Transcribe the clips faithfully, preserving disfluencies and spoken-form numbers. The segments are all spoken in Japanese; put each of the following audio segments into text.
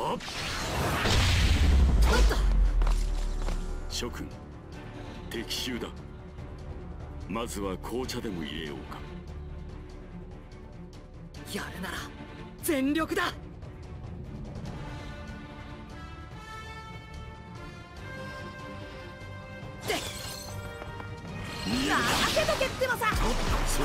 諸君、敵襲だ。まずは紅茶でも入れようか。 やるなら全力だ。で任せとけってのさ。 そう、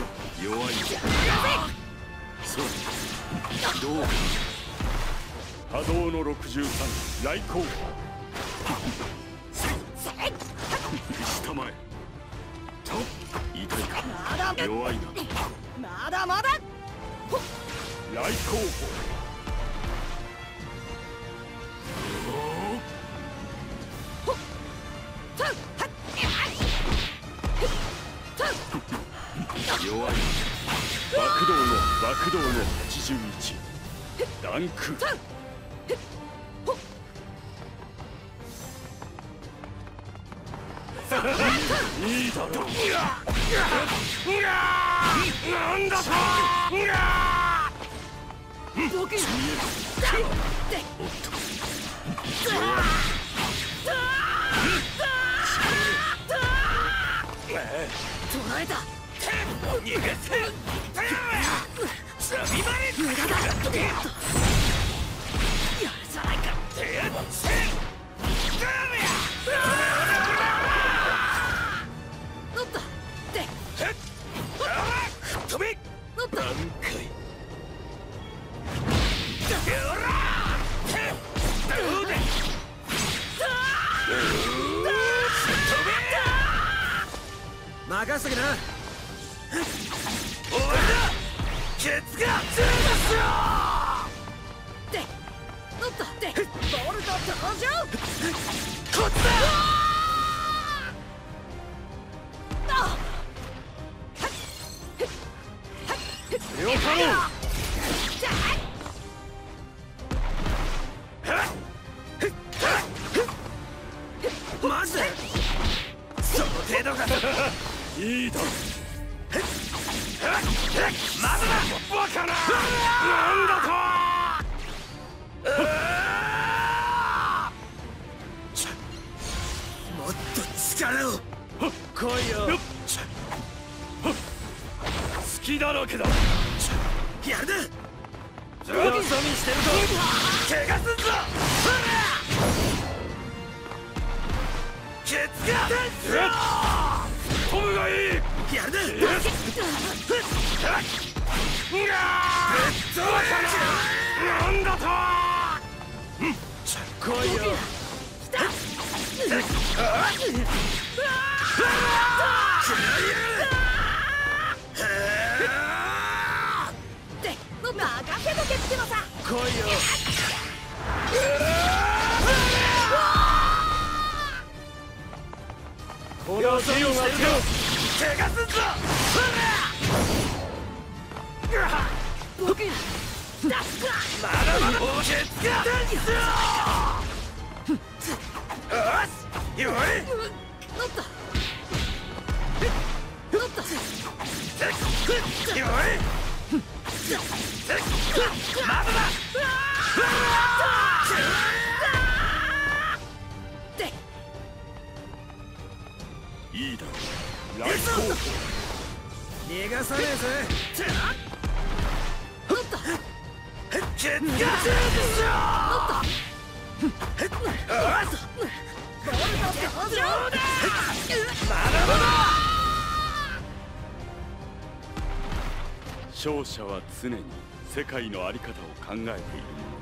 弱い。そう、どうか。波動のろくじゅうさん、来航。石たまえ。痛いか。 まだ弱いな。 まだまだ。 来航。弱い。爆動の爆動のはちじゅういち。ダンク。いいだろう。なんだと。 僕におっと。 捉えた。 逃がせ。サビバレ。 無駄だ。やるじゃないか。乗った。で飛べ。 乗った。 何回。どうだ。 任せとけな。 終わりだ。ケツがついますよ。 で乗った。でボルト登場。 こっちだ。 あよかろう。 マジで。その程度か。 いいだろう。 まだだ。バカな。なんだと。もっと力を。来いよ。 隙だらけだ。 やるな。よそ見してると怪我すんぞ。ケツが出る。 トムがいい。 やるな。 なんだと。 来いよ。 で任せとけってのさ。 来いよ。 この手を待つよ。 怪我すんぞ。 僕がまだまだケツが出るよ。よし。よい。 乗った乗った。 よい。まだだ。 でいいだろう。来航。 逃がさねえぜ。 乗った。 ケツが出るよ。 ボルト登場。 まだまだ。 勝者は常に世界の在り方を考えている。